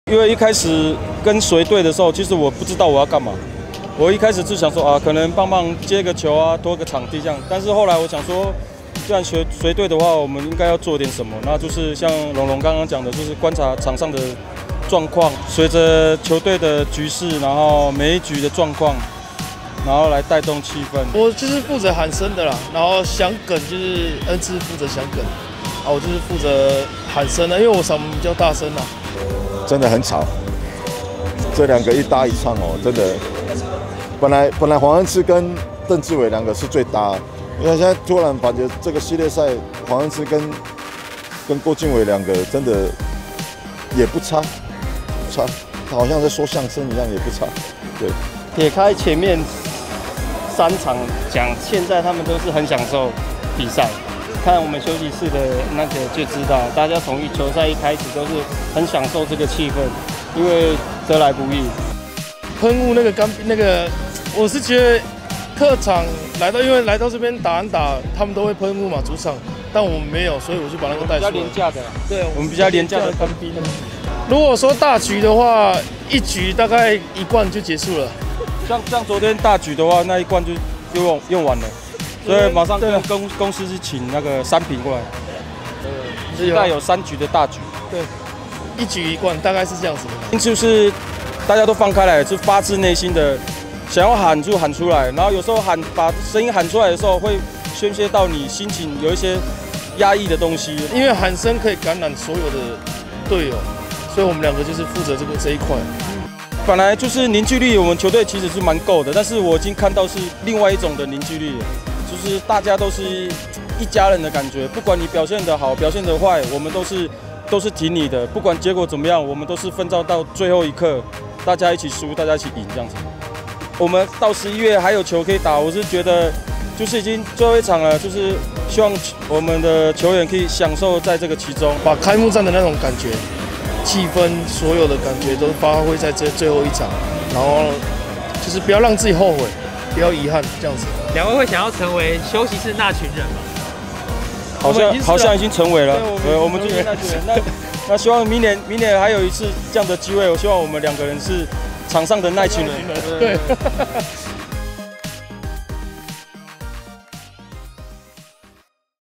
因为一开始跟随队的时候，其实我不知道我要干嘛。我一开始就想说啊，可能帮忙接个球啊，拖个场地这样。但是后来我想说，既然随队的话，我们应该要做点什么。那就是像龙龙刚刚讲的，就是观察场上的状况，随着球队的局势，然后每一局的状况，然后来带动气氛。 我就是负责喊声的啦，然后响梗就是恩赐负责响梗，啊，我就是负责喊声的，因为我嗓门比较大声啦。 真的很吵，这两个一搭一唱哦，真的。本来黄恩赐跟邓志伟两个是最搭，因为现在突然感觉这个系列赛黄恩赐跟郭敬伟两个真的也不差，好像在说相声一样，也不差。对， 撇开前面3场讲，现在他们都是很享受比赛。看我们休息室的那个就知道，大家从球赛一开始都是很享受这个气氛，因为得来不易。 喷雾那个，我是觉得客场因为来到这边打安打，他们都会喷雾嘛，主场，但我们没有，所以我就把那个带出来。 比较廉价的， 对， 我们比较廉价的喷冰。 如果说大局的话，一局大概1罐就结束了。 像昨天大局的话，那1罐就用完了。所以马上跟公司是请那个3瓶过来，大概有3局的大局。 对，1局1罐，大概是这样子的。 就是大家都放开来，是发自内心的想要喊就喊出来，然后有时候把声音喊出来的时候，会宣泄到你心情有一些压抑的东西。 因为喊声可以感染所有的队友，所以我们两个就是负责这一块。 本来就是凝聚力，我们球队其实是蛮够的，但是我已经看到是另外一种的凝聚力了。就是大家都是一家人的感觉，不管你表现得好，表现得坏，我们都是挺你的，不管结果怎么样，我们都是奋战到最后一刻，大家一起输，大家一起赢这样子。我们到11月还有球可以打，我是觉得就是已经最后一场了，就是希望我们的球员可以享受在这个其中， 把开幕战的那种感觉、气氛，所有的感觉都发挥在这最后一场，然后就是不要让自己后悔，不要遗憾这样子。 2位会想要成为休息室那群人吗？ 好像已经成为了，对，我们就是那群人。那希望明年还有一次这样的机会，我希望我们2个人是场上的那群人。 对。